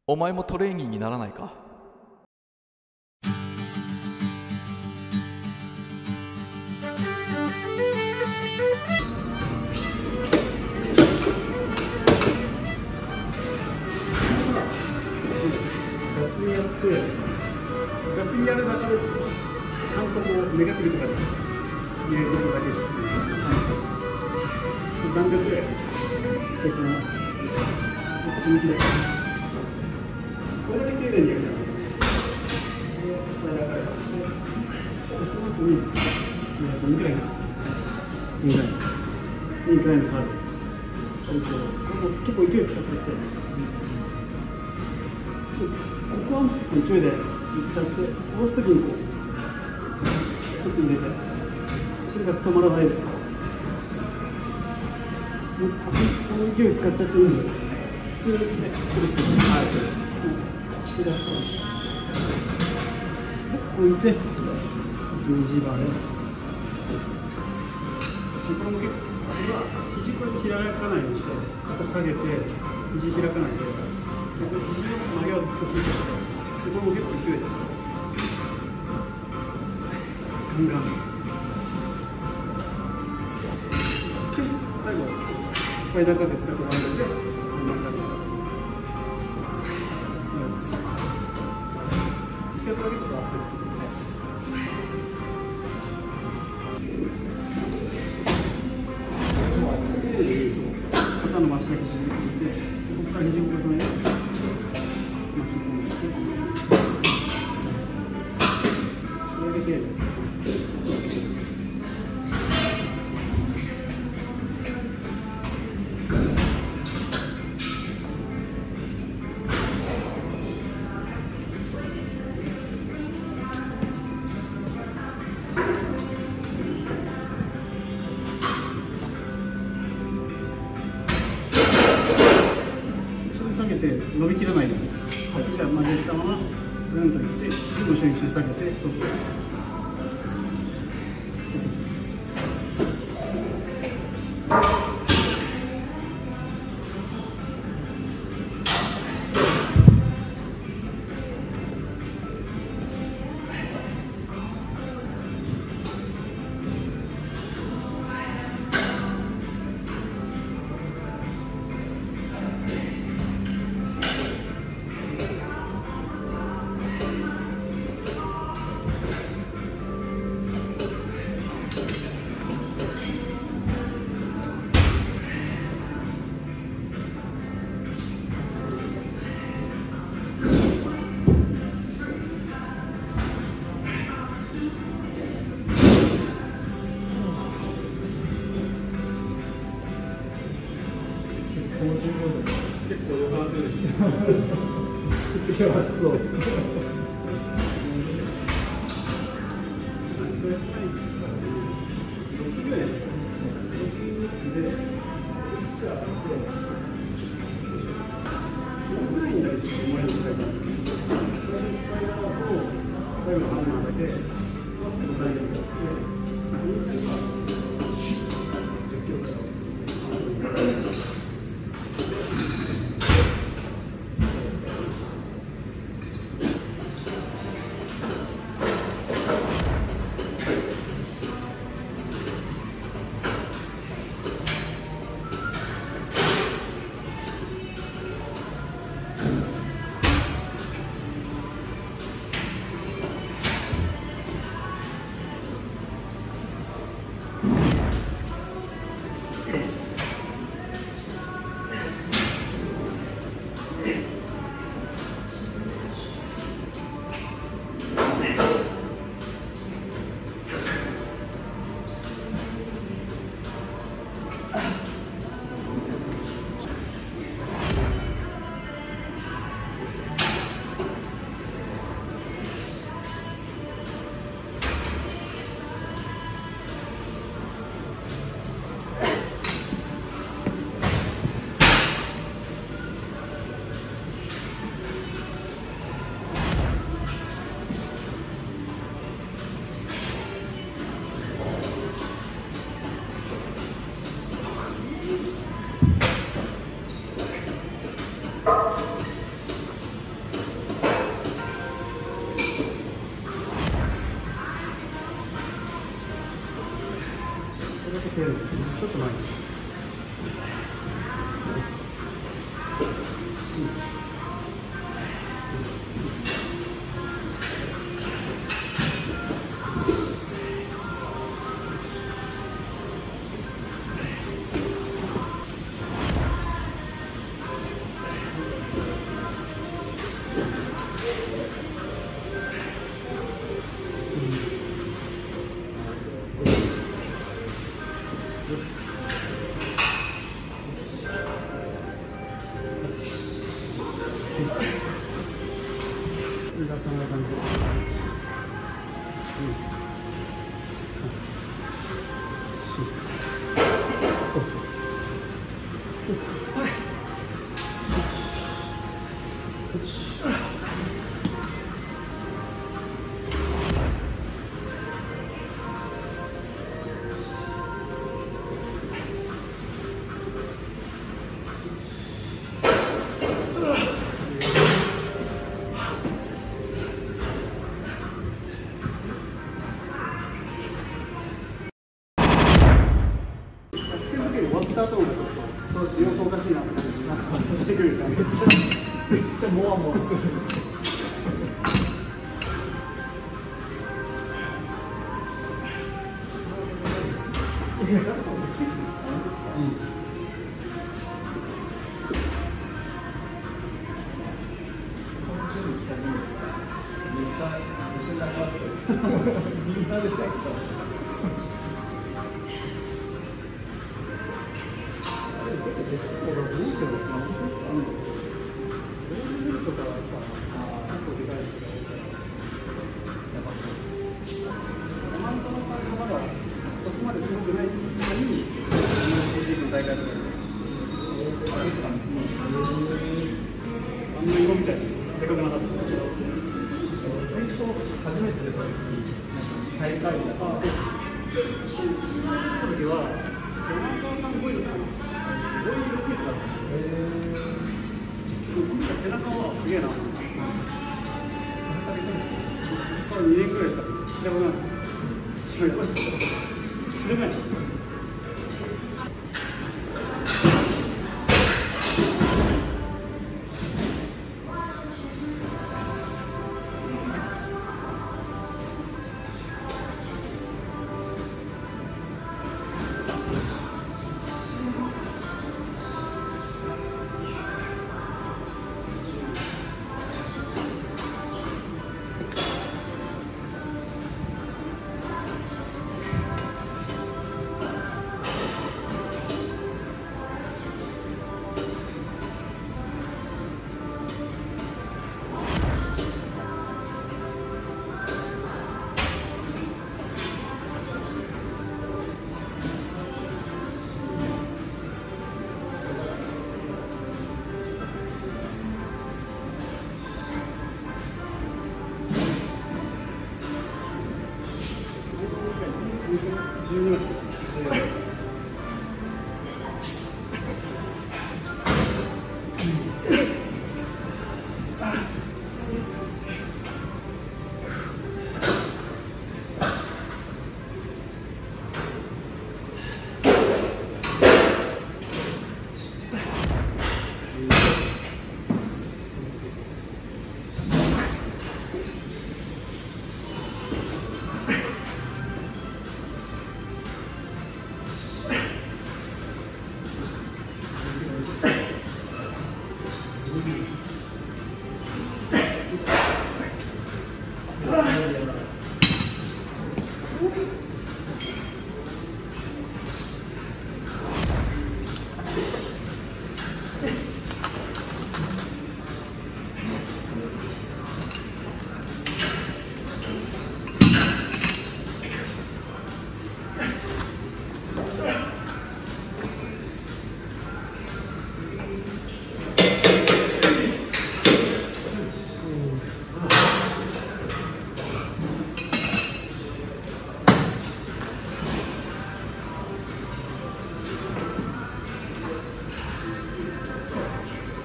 お前もトレーニーにならないか。 雑にやって、雑にやるだけでちゃんとこうネガティブとかで入れることだけして弾力でこの向きだけこれだけ丁寧にやります。スタイラーからその後に2くらいのカードこれも結構勢い使っちゃって、ここは結構勢いでいっちゃって、もうすぐにこうちょっと入れて、とにかく止まらないで、この勢い使っちゃっていいんで、普通にね、作る人も置いて、12番で、これも結構、肘こうやって開かないようにして、肩下げて、肘開かないで、肘の曲げはずっとキープして、これも結構勢いで、ガンガン。で、最後、スパイダーカーテ使ってワンドルで、真ん中に。1セットだけちょっと合ってる。肩の真下に肘に引いて、ここから肘を重ねて、巻き込んで、これだけで。伸びきらないように、じゃあ曲げたままグンといって、後ろに下げて、そうそう。結構予感するでしょ。やばそう。 ちょっと前に。そんな感じ。終わった後もちょっと様子おかしいなって感じなんかしてくるからめっちゃモワモワする。みんなで帰った。そこまですごくないのに、大会とかであんな色みたいにでかくなかったですけど、最初初めて出た時に最下位だった。そうです。その時は山沢さん5位だったかな。5位6位とかだったんですよ。背中はすげえな。背中で2年くらいしたら知らない。知らない。